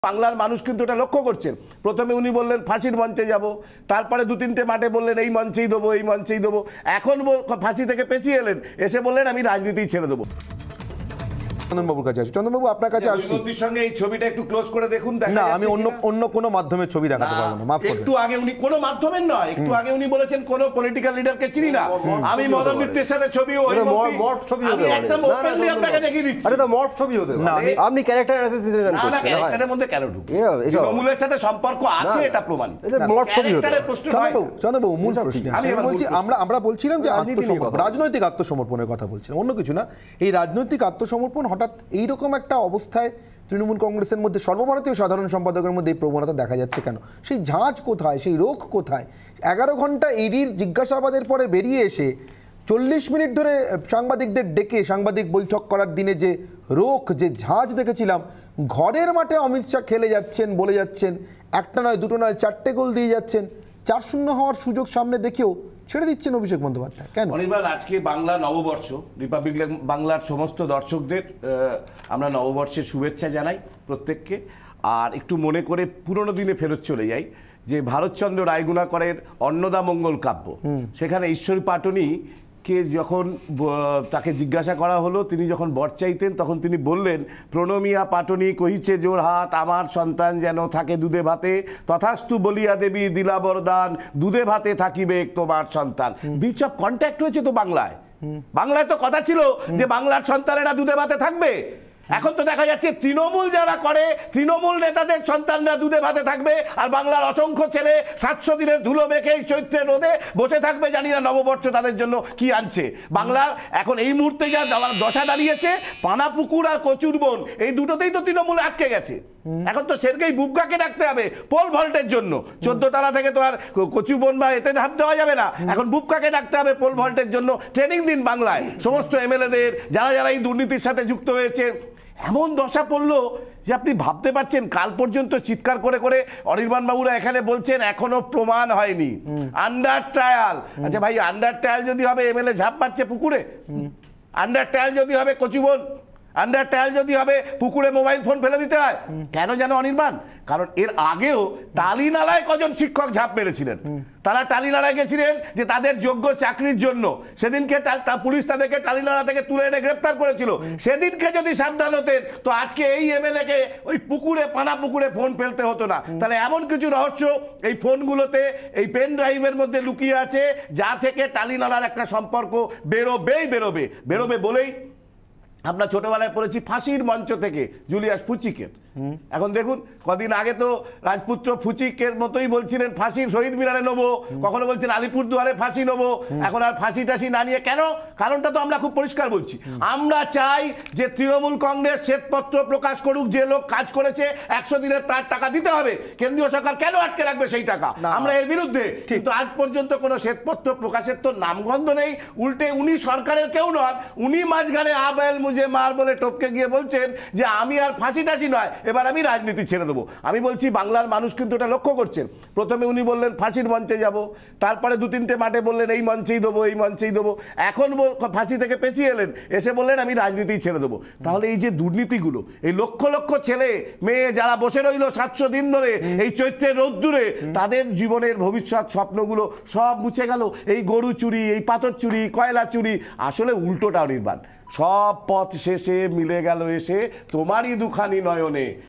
বাংলার মানুষ কিন্তু এটা লক্ষ্য করছেন। প্রথমে উনি বললেন ফাঁসির মঞ্চে যাব, তারপরে দু তিনটে মাঠে বললেন এই মঞ্চেই দেবো এই মঞ্চেই দেবো, এখন ফাঁসি থেকে পেছিয়ে এলেন, এসে বললেন আমি রাজনীতি ছেড়ে দেবো। চন্দনবাবুর কাছে আসি। চন্দনবাবু আপনার কাছে আসি। মোদির সঙ্গে এই ছবিটা একটু ক্লোজ করে দেখুন। না, আমি অন্য কোনো মাধ্যমের ছবি দেখাতে পারবো না, মাফ করবেন। একটু আগে উনি কোনো মাধ্যমের নয়, একটু আগে উনি বলেছেন কোন পলিটিক্যাল লিডারকে চিনি না, আমি মদন মিত্রের সাথে ছবি ওই মর্ফ ছবি হতে পারে, একদম ওপেনলি আপনাকে দেখিয়ে দিচ্ছি। আরে তো মর্ফ ছবি হতে পারে না, আপনি ক্যারেক্টার অ্যাসোসিয়েশন করছেন না, ক্যারেক্টারের মধ্যে কেন ঢুকবে? তৃণমূলের সাথে সম্পর্ক আছে এটা প্রমাণিত, এটা মর্ফ ছবি হতে পারে। চন্দনবাবু মূল প্রশ্ন আমি বলছি, আমরা বলছিলাম যে আত্মসমর্পণ, রাজনৈতিক আত্মসমর্পণের কথা বলছিলাম, অন্য কিছু না। এই রাজনৈতিক আত্মসমর্পণ হঠাৎ এইরকম একটা অবস্থায় তৃণমূল কংগ্রেসের মধ্যে সর্বভারতীয় সাধারণ সম্পাদকের মধ্যে এই প্রবণতা দেখা যাচ্ছে কেন? সেই ঝাঁজ কোথায়, সেই রোগ কোথায়? 11 ঘন্টা ইডির জিজ্ঞাসাবাদের পরে বেরিয়ে এসে 40 মিনিট ধরে সাংবাদিকদের ডেকে সাংবাদিক বৈঠক করার দিনে যে রোগ, যে ঝাঁজ দেখেছিলাম, ঘরের মাঠে অমিত শাহ খেলে যাচ্ছেন, বলে যাচ্ছেন, একটা নয় দুটো নয় 4টে গোল দিয়ে যাচ্ছেন, 4-0 হওয়ার সুযোগ সামনে দেখেও ছেড়ে দিচ্ছেন অভিষেক বন্দ্যোপাধ্যায় কেন? অনির্বাণ, আজকে বাংলা নববর্ষ, রিপাবলিক বাংলার সমস্ত দর্শকদের আমরা নববর্ষের শুভেচ্ছা জানাই প্রত্যেককে। আর একটু মনে করে পুরনো দিনে ফেরত চলে যাই, যে ভারতচন্দ্র রায়গুণাকরের অন্নদা মঙ্গল কাব্য, সেখানে ঈশ্বরী পাটনিকে যখন তাকে জিজ্ঞাসা করা হলো, তিনি যখন বর চাইতেন, তখন তিনি বললেন, প্রণমিয়া পাটনি কহিছে জোর হাত, আমার সন্তান যেন থাকে দুধে ভাতে, তথাস্তু বলিয়া দেবী দিলা বরদান, দুধে ভাতে থাকিবে তোমার সন্তান। বিচ অফ কন্ট্যাক্ট হয়েছে তো বাংলায়, বাংলায় তো কথা ছিল যে বাংলার সন্তানেরা দুধে ভাতে থাকবে। এখন তো দেখা যাচ্ছে তৃণমূল যারা করে, তৃণমূল নেতাদের সন্তানরা দুধে ভাতে থাকবে, আর বাংলার অসংখ্য ছেলে 700 দিনের ধুলো মেখে এই চৈত্রের রোদে বসে থাকবে, জানি না নববর্ষ তাদের জন্য কি আনছে। বাংলার এখন এই মুহূর্তে যা দশা দাঁড়িয়েছে, পানাপুকুর আর কচুরবন, এই দুটোতেই তো তৃণমূল আটকে গেছে। এখন তো সেরকেই বুবগাকে ডাকতে হবে পোল ভল্টের জন্য, 14 তারা থেকে তো আর কচুবন বা এতে ধাপ দেওয়া যাবে না, এখন বুবগাকে ডাকতে হবে পোল ভল্টের জন্য। ট্রেনিং দিন বাংলায় সমস্ত এমএলএদের, যারা এই দুর্নীতির সাথে যুক্ত হয়েছে। এমন দশা পড়লো যে আপনি ভাবতে পারছেন, কাল পর্যন্ত চিৎকার করে করে অনির্বাণ বাবুরা এখানে বলছেন এখনো প্রমাণ হয়নি, আন্ডার ট্রায়াল। আচ্ছা ভাই, আন্ডার ট্রায়াল যদি হবে এমএলএ ঝাঁপ মারছে পুকুরে, আন্ডার ট্রায়াল যদি হবে কচুবন, আন্ডার ট্রায়াল যদি হবে পুকুরে মোবাইল ফোন ফেলে দিতে হয়, কেন জানো অনির্বাণ? কারণ এর আগেও টালিনালায় কজন শিক্ষক ঝাঁপ মেরেছিলেন, তারা টালিনালায় গেছিলেন যে তাদের যোগ্য চাকরির জন্য, সেদিনকে পুলিশ তাদেরকে টালিনালা থেকে তুলে এনে গ্রেপ্তার করেছিল। সেদিনকে যদি সাবধান হতেন, তো আজকে এই এমএলএকে ওই পুকুরে, পানা পুকুরে ফোন ফেলতে হতো না। তাহলে এমন কিছু রহস্য এই ফোনগুলোতে, এই পেন ড্রাইভের মধ্যে লুকিয়ে আছে, যা থেকে টালিনালার একটা সম্পর্ক বেরোবে বলেই আমরা ছোটবেলায় পড়েছি ফাঁসির মঞ্চ থেকে জুলিয়াস ফুচিকের। এখন দেখুন, কদিন আগে তো রাজপুত্র ফুচিকের মতোই বলছিলেন ফাঁসির শহীদ মিনারে নেবো, কখনো বলছেন আলিপুরদুয়ারে ফাঁসি নেবো। এখন আর ফাঁসি টাসি না নিয়ে কেন? কারণটা তো আমরা খুব পরিষ্কার বলছি, আমরা চাই যে তৃণমূল কংগ্রেস শ্বেতপত্র প্রকাশ করুক, যে লোক কাজ করেছে 100 দিনের তার টাকা দিতে হবে। কেন্দ্রীয় সরকার কেন আটকে রাখবে সেই টাকা? আমরা এর বিরুদ্ধে। কিন্তু আজ পর্যন্ত কোনো শ্বেতপত্র প্রকাশের তো নামগন্ধ নেই। উল্টে উনি সরকারের কেউ নন, উনি মাঝখানে আবেল মুঝে মার বলে টপকে গিয়ে বলছেন যে আমি আর ফাঁসি টাসি নয়, এবার আমি রাজনীতি ছেড়ে দেবো। আমি বলছি বাংলার মানুষ কিন্তু এটা লক্ষ্য করছেন। প্রথমে উনি বললেন ফাঁসির মঞ্চে যাব, তারপরে দু তিনটে মাঠে বললেন এই মঞ্চেই দেবো এই মঞ্চেই দেবো, এখন ফাঁসি থেকে পেছিয়ে এলেন, এসে বললেন আমি রাজনীতি ছেড়ে দেবো। তাহলে এই যে দুর্নীতিগুলো, এই লক্ষ লক্ষ ছেলে মেয়ে যারা বসে রইল 700 দিন ধরে এই চৈত্রের রোদ্দুরে, তাদের জীবনের ভবিষ্যৎ স্বপ্নগুলো সব মুছে গেল। এই গরু চুরি, এই পাথর চুরি, কয়লা চুরি, আসলে উল্টোটা অনির্বাণ। সব পথ শেষে মিলে গেল এসে তোমারই দুখানি নয়নে,